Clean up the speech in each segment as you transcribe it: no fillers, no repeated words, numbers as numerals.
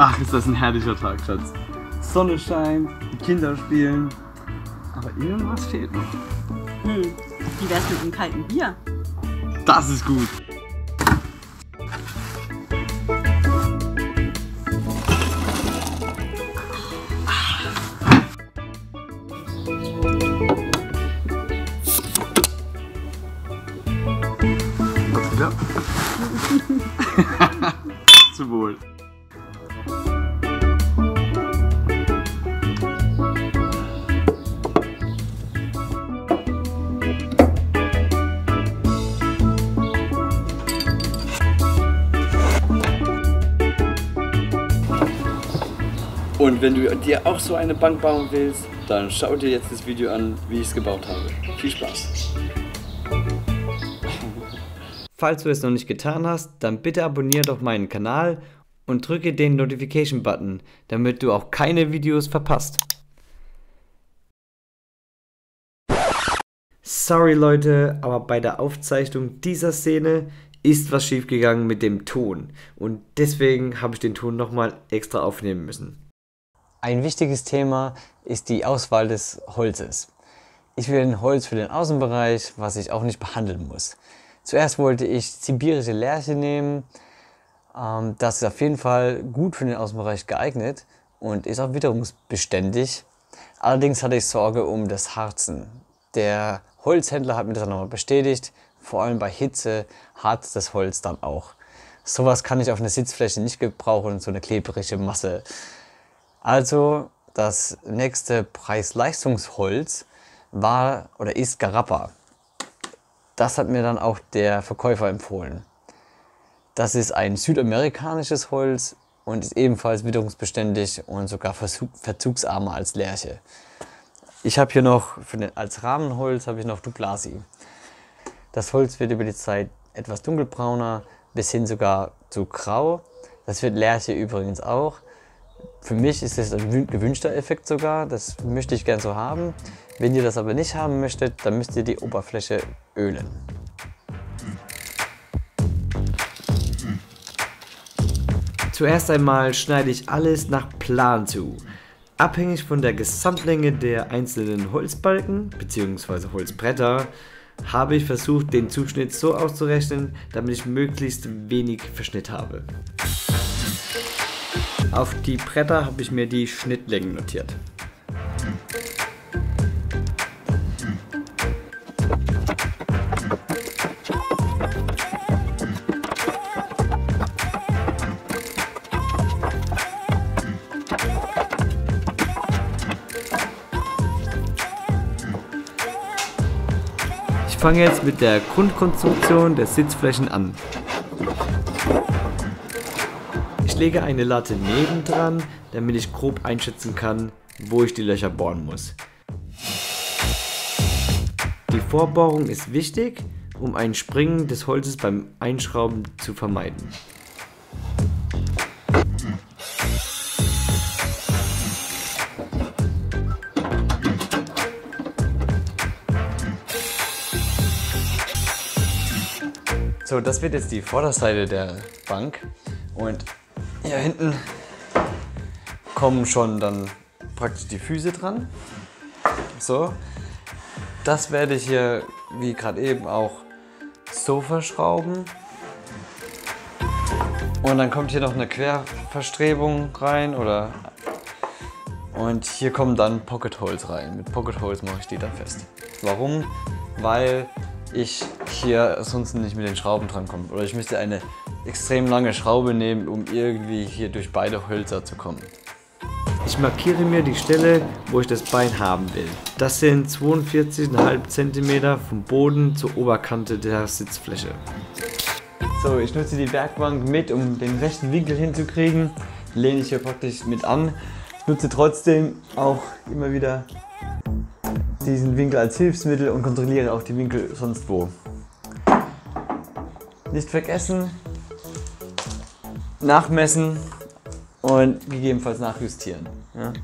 Ach, ist das ein herrlicher Tag, Schatz. Sonne scheint, die Kinder spielen. Aber irgendwas fehlt noch. Wie wär's mit einem kalten Bier? Das ist gut. Was wieder? Zu wohl. Und wenn du dir auch so eine Bank bauen willst, dann schau dir jetzt das Video an, wie ich es gebaut habe. Viel Spaß! Falls du es noch nicht getan hast, dann bitte abonniere doch meinen Kanal und drücke den Notification-Button, damit du auch keine Videos verpasst. Sorry Leute, aber bei der Aufzeichnung dieser Szene ist was schiefgegangen mit dem Ton und deswegen habe ich den Ton nochmal extra aufnehmen müssen. Ein wichtiges Thema ist die Auswahl des Holzes. Ich will ein Holz für den Außenbereich, was ich auch nicht behandeln muss. Zuerst wollte ich sibirische Lärche nehmen. Das ist auf jeden Fall gut für den Außenbereich geeignet und ist auch witterungsbeständig. Allerdings hatte ich Sorge um das Harzen. Der Holzhändler hat mir das nochmal bestätigt. Vor allem bei Hitze harzt das Holz dann auch. Sowas kann ich auf einer Sitzfläche nicht gebrauchen, so eine klebrige Masse. Also das nächste Preis-Leistungsholz war oder ist Garappa. Das hat mir dann auch der Verkäufer empfohlen. Das ist ein südamerikanisches Holz und ist ebenfalls witterungsbeständig und sogar verzugsarmer als Lärche. Ich habe hier noch als Rahmenholz habe ich noch Doublasi. Das Holz wird über die Zeit etwas dunkelbrauner bis hin sogar zu grau. Das wird Lärche übrigens auch. Für mich ist das ein gewünschter Effekt sogar, das möchte ich gern so haben. Wenn ihr das aber nicht haben möchtet, dann müsst ihr die Oberfläche ölen. Zuerst einmal schneide ich alles nach Plan zu. Abhängig von der Gesamtlänge der einzelnen Holzbalken bzw. Holzbretter habe ich versucht, den Zuschnitt so auszurechnen, damit ich möglichst wenig Verschnitt habe. Auf die Bretter habe ich mir die Schnittlängen notiert. Ich fange jetzt mit der Grundkonstruktion der Sitzflächen an. Ich lege eine Latte nebendran, damit ich grob einschätzen kann, wo ich die Löcher bohren muss. Die Vorbohrung ist wichtig, um ein Springen des Holzes beim Einschrauben zu vermeiden. So, das wird jetzt die Vorderseite der Bank und hier hinten kommen schon dann praktisch die Füße dran. So, das werde ich hier, wie gerade eben, auch so verschrauben. Und dann kommt hier noch eine Querverstrebung rein und hier kommen dann Pocket Holes rein. Mit Pocket Holes mache ich die dann fest. Warum? Weil ich hier sonst nicht mit den Schrauben dran komme. Oder ich müsste eine extrem lange Schraube nehmen, um irgendwie hier durch beide Hölzer zu kommen. Ich markiere mir die Stelle, wo ich das Bein haben will. Das sind 42,5 cm vom Boden zur Oberkante der Sitzfläche. So, ich nutze die Werkbank mit, um den rechten Winkel hinzukriegen. Lehne ich hier praktisch mit an. Ich nutze trotzdem auch immer wieder diesen Winkel als Hilfsmittel und kontrolliere auch die Winkel sonst wo. Nicht vergessen, nachmessen und gegebenenfalls nachjustieren. Ja?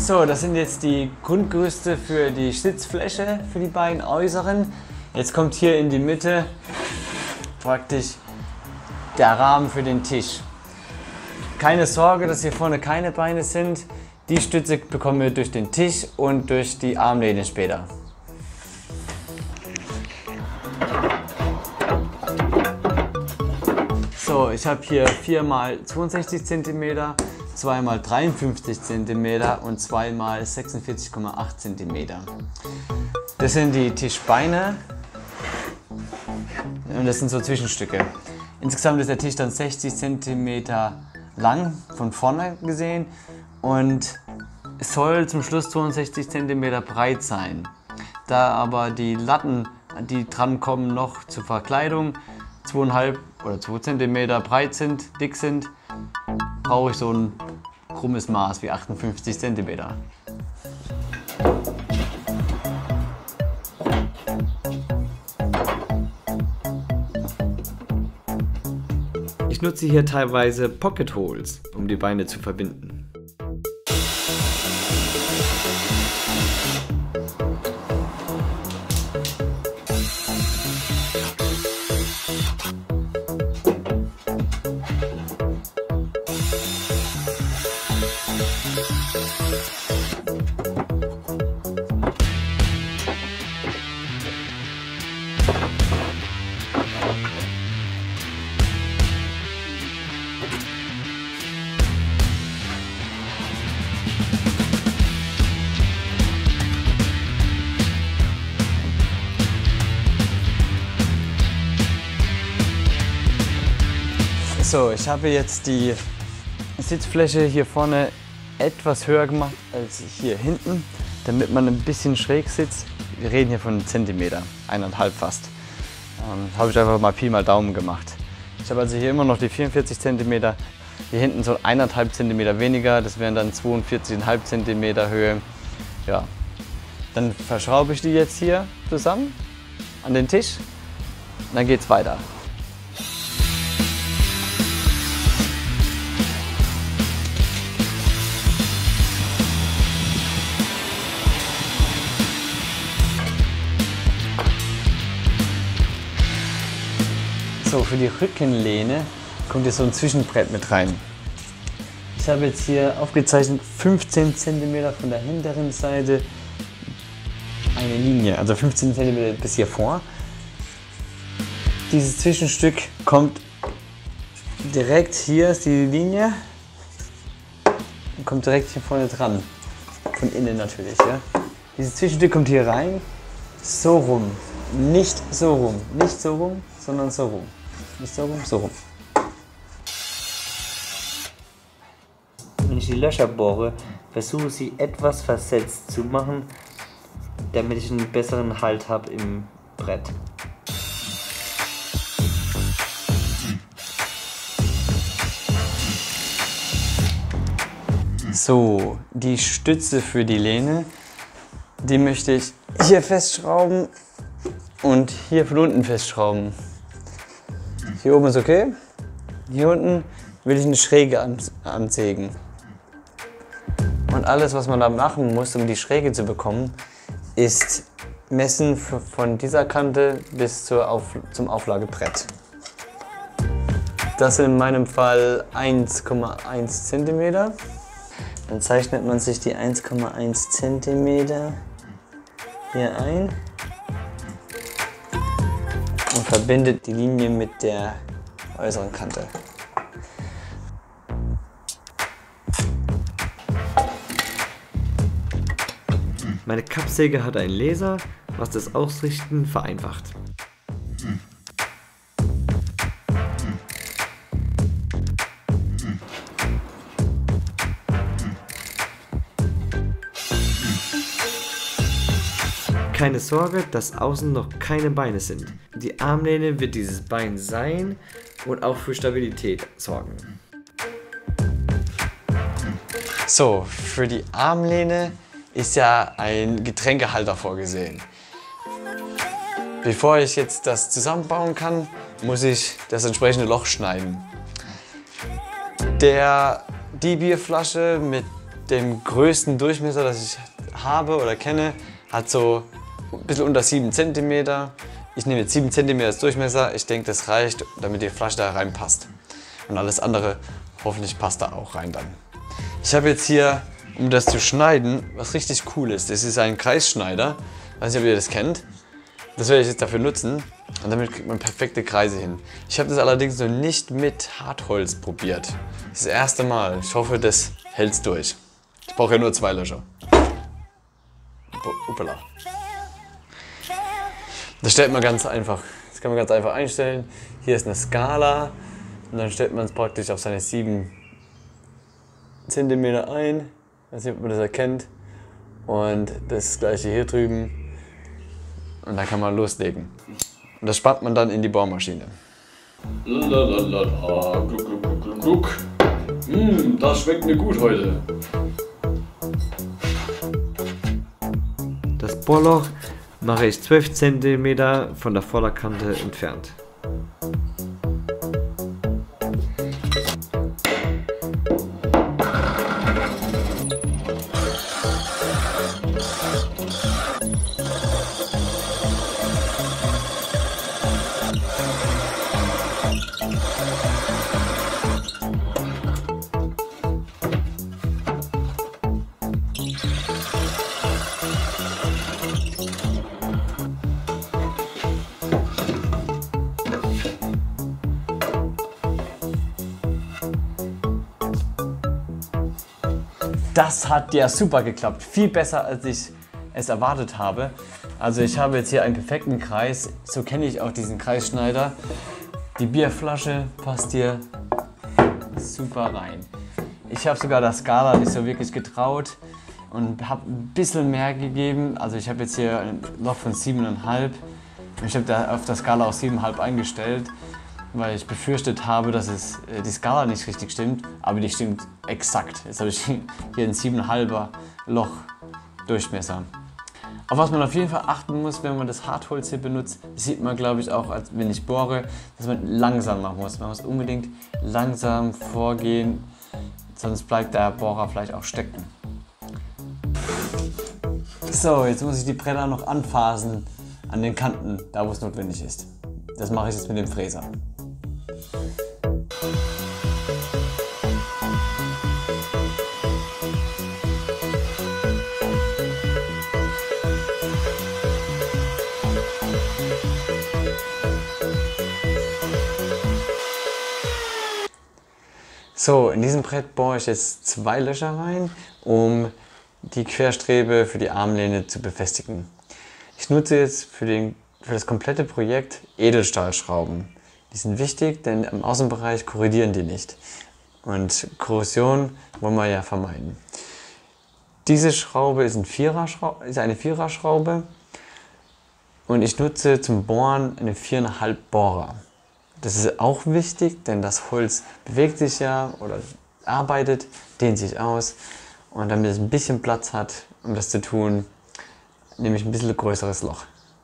So, das sind jetzt die Grundgerüste für die Sitzfläche für die beiden äußeren. Jetzt kommt hier in die Mitte praktisch der Rahmen für den Tisch. Keine Sorge, dass hier vorne keine Beine sind. Die Stütze bekommen wir durch den Tisch und durch die Armlehne später. So, ich habe hier 4 x 62 cm, 2 x 53 cm und 2 x 46,8 cm. Das sind die Tischbeine und das sind so Zwischenstücke. Insgesamt ist der Tisch dann 60 cm lang, von vorne gesehen, und soll zum Schluss 62 cm breit sein. Da aber die Latten, die dran kommen, noch zur Verkleidung 2,5 oder 2 cm breit sind, dick sind, brauche ich so ein krummes Maß wie 58 cm. Ich nutze hier teilweise Pocket Holes, um die Beine zu verbinden. So, ich habe jetzt die Sitzfläche hier vorne etwas höher gemacht als hier hinten, damit man ein bisschen schräg sitzt. Wir reden hier von einem Zentimeter, 1,5 fast. Habe ich einfach mal Pi mal Daumen gemacht. Ich habe also hier immer noch die 44 cm, hier hinten so 1,5 cm weniger, das wären dann 42,5 cm Höhe. Ja. Dann verschraube ich die jetzt hier zusammen an den Tisch und dann geht es weiter. So, für die Rückenlehne kommt jetzt so ein Zwischenbrett mit rein. Ich habe jetzt hier aufgezeichnet 15 cm von der hinteren Seite eine Linie, also 15 cm bis hier vor. Dieses Zwischenstück kommt direkt, hier ist die Linie, und kommt direkt hier vorne dran, von innen natürlich. Ja. Dieses Zwischenstück kommt hier rein, so rum, nicht so rum, nicht so rum, sondern so rum. Nicht so rum, so rum. Wenn ich die Löcher bohre, versuche sie etwas versetzt zu machen, damit ich einen besseren Halt habe im Brett. So, die Stütze für die Lehne, die möchte ich hier festschrauben und hier von unten festschrauben. Hier oben ist okay, hier unten will ich eine Schräge ansägen. Und alles, was man da machen muss, um die Schräge zu bekommen, ist messen von dieser Kante bis zum Auflagebrett. Das sind in meinem Fall 1,1 cm. Dann zeichnet man sich die 1,1 cm hier ein und verbindet die Linie mit der äußeren Kante. Meine Kappsäge hat einen Laser, was das Ausrichten vereinfacht. Keine Sorge, dass außen noch keine Beine sind. Die Armlehne wird dieses Bein sein und auch für Stabilität sorgen. So, für die Armlehne ist ja ein Getränkehalter vorgesehen. Bevor ich jetzt das zusammenbauen kann, muss ich das entsprechende Loch schneiden. Die Bierflasche mit den größten Durchmesser, das ich habe oder kenne, hat so ein bisschen unter 7 cm. Ich nehme jetzt 7 cm als Durchmesser. Ich denke, das reicht, damit die Flasche da reinpasst. Und alles andere, hoffentlich passt da auch rein dann. Ich habe jetzt hier, um das zu schneiden, was richtig cool ist. Das ist ein Kreisschneider. Ich weiß nicht, ob ihr das kennt. Das werde ich jetzt dafür nutzen. Und damit kriegt man perfekte Kreise hin. Ich habe das allerdings noch nicht mit Hartholz probiert. Das ist das erste Mal. Ich hoffe, das hält durch. Ich brauche ja nur 2 Löcher. Uppala. Das stellt man ganz einfach. Das kann man ganz einfach einstellen. Hier ist eine Skala und dann stellt man es praktisch auf seine 7 cm ein. Ich weiß nicht, ob man das erkennt. Und das gleiche hier drüben. Und dann kann man loslegen. Und das spannt man dann in die Bohrmaschine. Lalalala, gluck, gluck, gluck, gluck, gluck. Das schmeckt mir gut heute. Das Bohrloch mache ich 12 cm von der Vorderkante entfernt. Das hat ja super geklappt. Viel besser, als ich es erwartet habe. Also ich habe jetzt hier einen perfekten Kreis. So kenne ich auch diesen Kreisschneider. Die Bierflasche passt hier super rein. Ich habe sogar der Skala nicht so wirklich getraut und habe ein bisschen mehr gegeben. Also ich habe jetzt hier ein Loch von 7,5. Ich habe da auf der Skala auch 7,5 eingestellt, weil ich befürchtet habe, dass die Skala nicht richtig stimmt, aber die stimmt exakt. Jetzt habe ich hier ein 7,5er Loch Durchmesser. Auf was man auf jeden Fall achten muss, wenn man das Hartholz hier benutzt, das sieht man, glaube ich, auch, als wenn ich bohre, dass man langsam machen muss. Man muss unbedingt langsam vorgehen, sonst bleibt der Bohrer vielleicht auch stecken. So, jetzt muss ich die Bretter noch anfasen an den Kanten, da wo es notwendig ist. Das mache ich jetzt mit dem Fräser. So, in diesem Brett bohre ich jetzt 2 Löcher rein, um die Querstrebe für die Armlehne zu befestigen. Ich nutze jetzt für das komplette Projekt Edelstahlschrauben. Die sind wichtig, denn im Außenbereich korrodieren die nicht. Und Korrosion wollen wir ja vermeiden. Diese Schraube ist eine Viererschraube und ich nutze zum Bohren eine 4,5 Bohrer. Das ist auch wichtig, denn das Holz bewegt sich ja oder arbeitet, dehnt sich aus. Und damit es ein bisschen Platz hat, um das zu tun, nehme ich ein bisschen größeres Loch.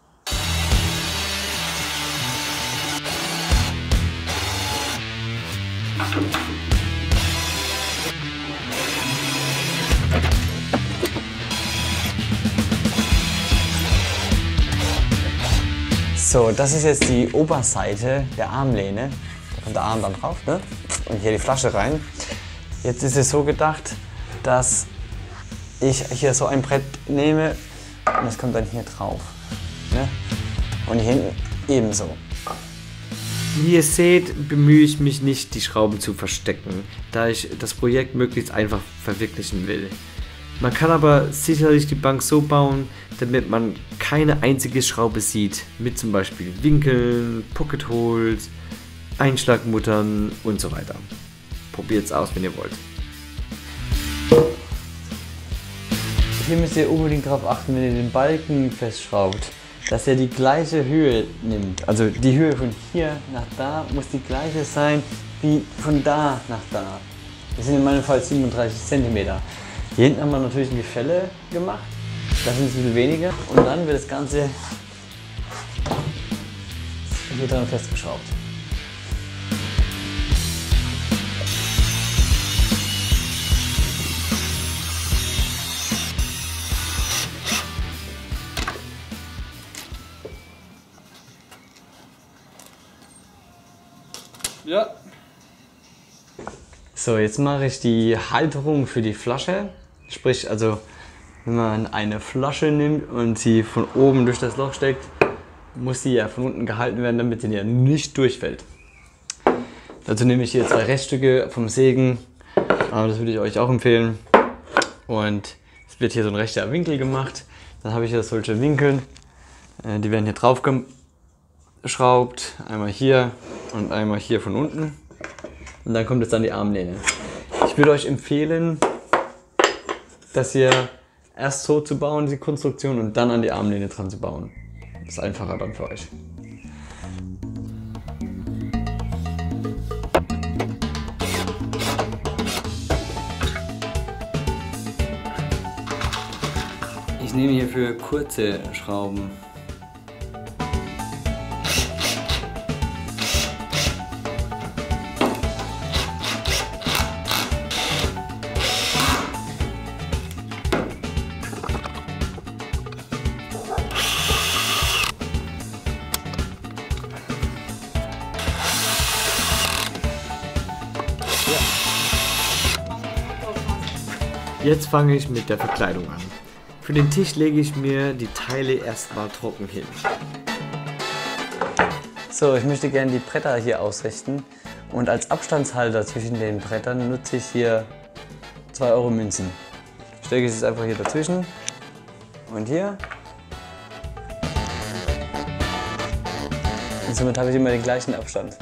So, das ist jetzt die Oberseite der Armlehne. Da kommt der Arm dann drauf, ne? Und hier die Flasche rein. Jetzt ist es so gedacht, dass ich hier so ein Brett nehme und das kommt dann hier drauf. Ne? Und hier hinten ebenso. Wie ihr seht, bemühe ich mich nicht, die Schrauben zu verstecken, da ich das Projekt möglichst einfach verwirklichen will. Man kann aber sicherlich die Bank so bauen, damit man keine einzige Schraube sieht, mit zum Beispiel Winkeln, Pocketholes, Einschlagmuttern und so weiter. Probiert's aus, wenn ihr wollt. Hier müsst ihr unbedingt darauf achten, wenn ihr den Balken festschraubt, dass er die gleiche Höhe nimmt. Also die Höhe von hier nach da muss die gleiche sein wie von da nach da. Das sind in meinem Fall 37 cm. Hier hinten haben wir natürlich ein Gefälle gemacht, das sind ein bisschen weniger und dann wird das Ganze hier dran festgeschraubt. So, jetzt mache ich die Halterung für die Flasche. Sprich, also wenn man eine Flasche nimmt und sie von oben durch das Loch steckt, muss sie ja von unten gehalten werden, damit sie ja nicht durchfällt. Dazu nehme ich hier 2 Reststücke vom Sägen, aber das würde ich euch auch empfehlen. Und es wird hier so ein rechter Winkel gemacht. Dann habe ich hier solche Winkel, die werden hier drauf geschraubt, einmal hier und einmal hier von unten. Und dann kommt jetzt an die Armlehne. Ich würde euch empfehlen, das hier erst so zu bauen, die Konstruktion, und dann an die Armlehne dran zu bauen. Das ist einfacher dann für euch. Ich nehme hierfür kurze Schrauben. Jetzt fange ich mit der Verkleidung an. Für den Tisch lege ich mir die Teile erstmal trocken hin. So, ich möchte gerne die Bretter hier ausrichten und als Abstandshalter zwischen den Brettern nutze ich hier 2 Euro Münzen. Stecke ich es einfach hier dazwischen und hier. Und somit habe ich immer den gleichen Abstand.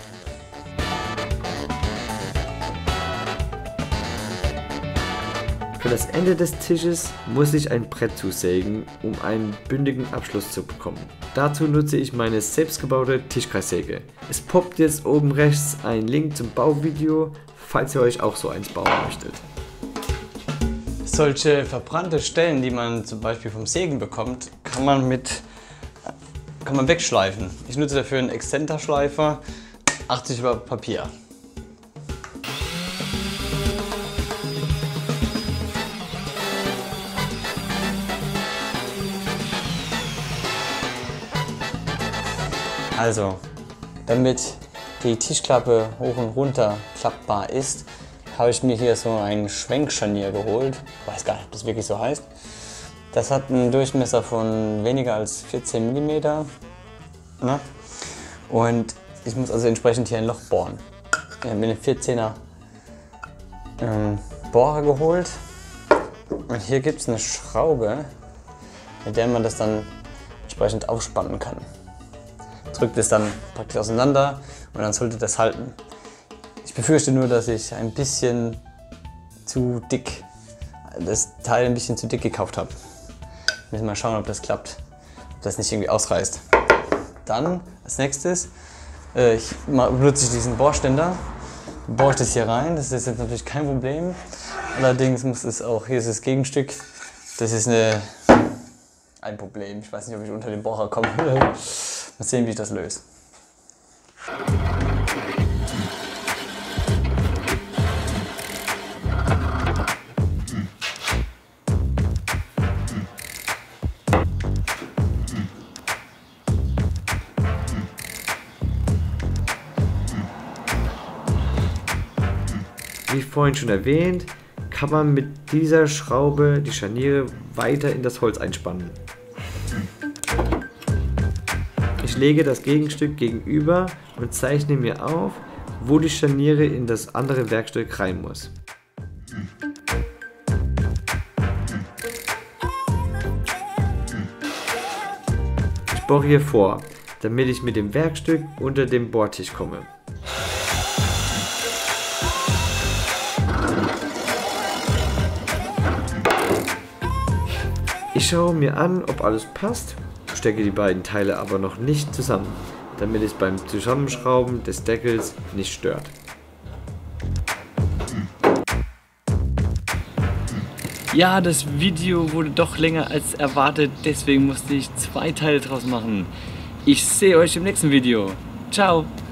Für das Ende des Tisches muss ich ein Brett zusägen, um einen bündigen Abschluss zu bekommen. Dazu nutze ich meine selbstgebaute Tischkreissäge. Es poppt jetzt oben rechts ein Link zum Bauvideo, falls ihr euch auch so eins bauen möchtet. Solche verbrannte Stellen, die man zum Beispiel vom Sägen bekommt, kann man wegschleifen. Ich nutze dafür einen Exzenterschleifer, 80 über Papier. Also, damit die Tischklappe hoch und runter klappbar ist, habe ich mir hier so ein Schwenkscharnier geholt. Ich weiß gar nicht, ob das wirklich so heißt. Das hat einen Durchmesser von weniger als 14 mm. Ne? Und ich muss also entsprechend hier ein Loch bohren. Ich habe mir einen 14er Bohrer geholt. Und hier gibt es eine Schraube, mit der man das dann entsprechend aufspannen kann. Drückt es dann praktisch auseinander und dann sollte das halten. Ich befürchte nur, dass ich ein bisschen zu dick, das Teil ein bisschen zu dick gekauft habe. Müssen wir mal schauen, ob das klappt, ob das nicht irgendwie ausreißt. Dann als nächstes benutze ich diesen Bohrständer, bohre ich das hier rein. Das ist jetzt natürlich kein Problem. Allerdings muss es auch, hier ist das Gegenstück, das ist ein Problem. Ich weiß nicht, ob ich unter den Bohrer komme. Mal sehen, wie ich das löse. Wie vorhin schon erwähnt, kann man mit dieser Schraube die Scharniere weiter in das Holz einspannen. Ich lege das Gegenstück gegenüber und zeichne mir auf, wo die Scharniere in das andere Werkstück rein muss. Ich bohre hier vor, damit ich mit dem Werkstück unter dem Bohrtisch komme. Ich schaue mir an, ob alles passt, stecke die beiden Teile aber noch nicht zusammen, damit es beim Zusammenschrauben des Deckels nicht stört. Ja, das Video wurde doch länger als erwartet, deswegen musste ich 2 Teile draus machen. Ich sehe euch im nächsten Video. Ciao!